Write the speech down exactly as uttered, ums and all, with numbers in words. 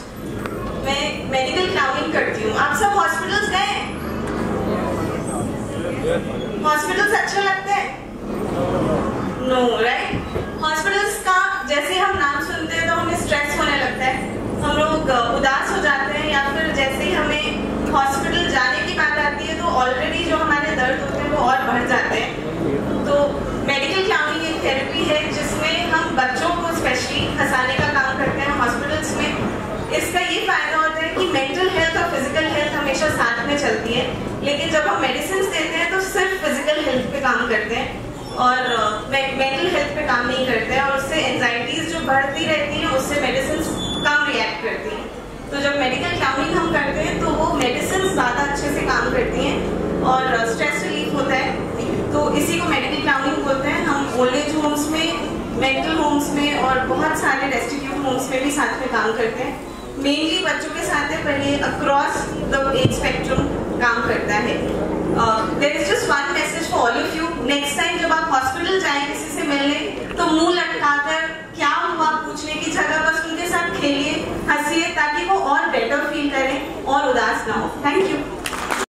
मैं medical clowning करती हूँ। आप सब हॉस्पिटल्स गए? हॉस्पिटल्स अच्छा लगता है? No, right? हॉस्पिटल्स का जैसे हम नाम सुनते हैं तो हमें स्ट्रेस होने लगता है, हम लोग उदास हो जाते हैं, या फिर जैसे ही हमें हॉस्पिटल जाने की बात आती है तो ऑलरेडी जो हमारे दर्द होते हैं वो और बढ़ जाते हैं। तो मेडिकल क्लाउनिंग एक थेरेपी है जिसमें हम बच्चों को स्पेशली हंसाने का काम करते हैं हॉस्पिटल्स में। इसका ये फायदा होता है कि मेंटल हेल्थ और फिजिकल हेल्थ हमेशा साथ में चलती है, लेकिन जब हम मेडिसिन देते हैं तो सिर्फ फिजिकल हेल्थ पे काम करते हैं और मेंटल हेल्थ पे काम नहीं करते हैं, और उससे एंजाइटीज जो बढ़ती रहती हैं उससे मेडिसिन कम रिएक्ट करती हैं। तो जब मेडिकल क्लाउनिंग हम करते हैं तो वो मेडिसिन ज़्यादा अच्छे से काम करती हैं और स्ट्रेस रिलीफ होता है। तो इसी को मेडिकल क्लाउनिंग बोलते हैं। हम ओल्ड एज होम्स में, मेंटल होम्स में और बहुत सारे रेस्टिट्यूट होम्स में भी साथ में काम करते हैं। मेनली बच्चों के साथ है, पर ये अक्रॉस द एज स्पेक्ट्रम काम करता है। There is just one message for all of you. Next time जब आप हॉस्पिटल जाएं किसी से मिलने तो मुंह लटकाकर क्या हुआ पूछने की जगह बस उनके साथ खेलिए, हंसिए, ताकि वो और बेटर फील करें और उदास ना हो। Thank you.